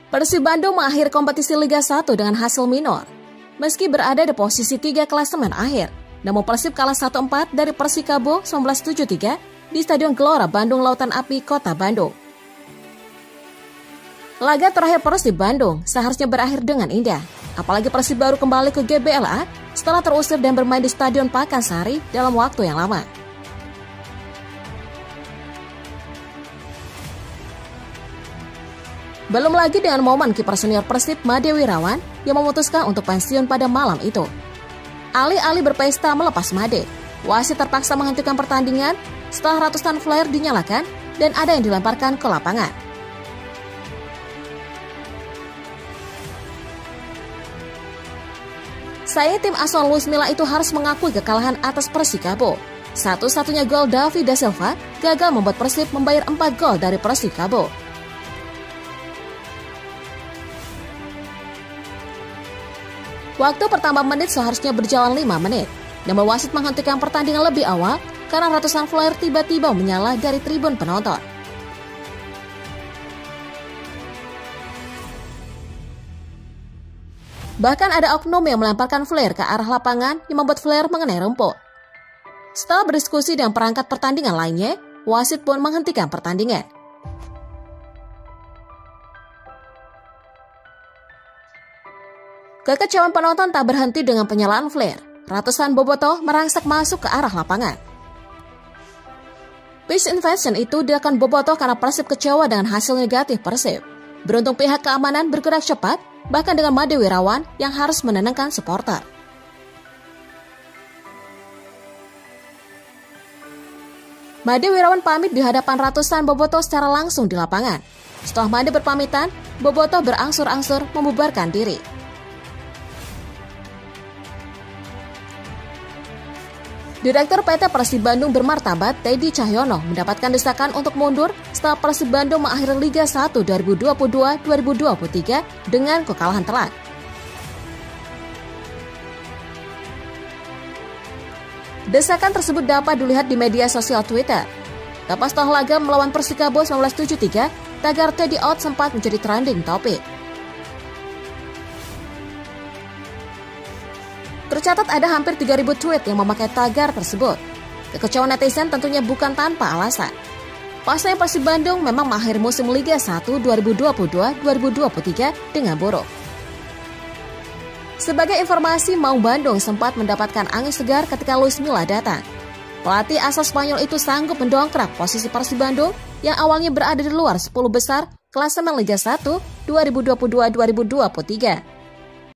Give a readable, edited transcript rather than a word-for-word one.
Persib Bandung mengakhiri kompetisi Liga 1 dengan hasil minor. Meski berada di posisi 3 klasemen akhir, namun Persib kalah 1-4 dari Persikabo 1973 di Stadion Gelora Bandung Lautan Api, Kota Bandung. Laga terakhir Persib Bandung seharusnya berakhir dengan indah, apalagi Persib baru kembali ke GBLA setelah terusir dan bermain di Stadion Pakansari dalam waktu yang lama. Belum lagi dengan momen kiper senior Persib Made Wirawan yang memutuskan untuk pensiun pada malam itu. Alih-alih berpesta melepas Made, wasit terpaksa menghentikan pertandingan setelah ratusan flare dinyalakan dan ada yang dilemparkan ke lapangan. Sayangnya tim asuhan Luis Milla itu harus mengakui kekalahan atas Persikabo. Satu-satunya gol Davi da Silva gagal membuat Persib membayar 4 gol dari Persikabo. Waktu pertama menit seharusnya berjalan 5 menit, namun wasit menghentikan pertandingan lebih awal karena ratusan flare tiba-tiba menyala dari tribun penonton. Bahkan ada oknum yang melemparkan flare ke arah lapangan yang membuat flare mengenai rumput. Setelah berdiskusi dengan perangkat pertandingan lainnya, wasit pun menghentikan pertandingan. Kekecewaan penonton tak berhenti dengan penyalaan flare. Ratusan bobotoh merangsek masuk ke arah lapangan. Pitch invasion itu dilakukan bobotoh karena Persib kecewa dengan hasil negatif Persib. Beruntung pihak keamanan bergerak cepat, bahkan dengan Made Wirawan yang harus menenangkan supporter. Made Wirawan pamit di hadapan ratusan bobotoh secara langsung di lapangan. Setelah Made berpamitan, bobotoh berangsur-angsur membubarkan diri. Direktur PT Persib Bandung bermartabat Teddy Cahyono mendapatkan desakan untuk mundur setelah Persib Bandung mengakhiri Liga 1 2022-2023 dengan kekalahan telak. Desakan tersebut dapat dilihat di media sosial Twitter. Lepas setelah laga melawan Persikabo 1973, tagar Teddy out sempat menjadi trending topik. Tercatat ada hampir 3.000 tweet yang memakai tagar tersebut. Kekecewaan netizen tentunya bukan tanpa alasan. Pasalnya Persib Bandung memang mengakhiri musim Liga 1 2022-2023 dengan buruk. Sebagai informasi, Maung Bandung sempat mendapatkan angin segar ketika Luis Milla datang. Pelatih asal Spanyol itu sanggup mendongkrak posisi Persib Bandung yang awalnya berada di luar 10 besar klasemen Liga 1 2022-2023.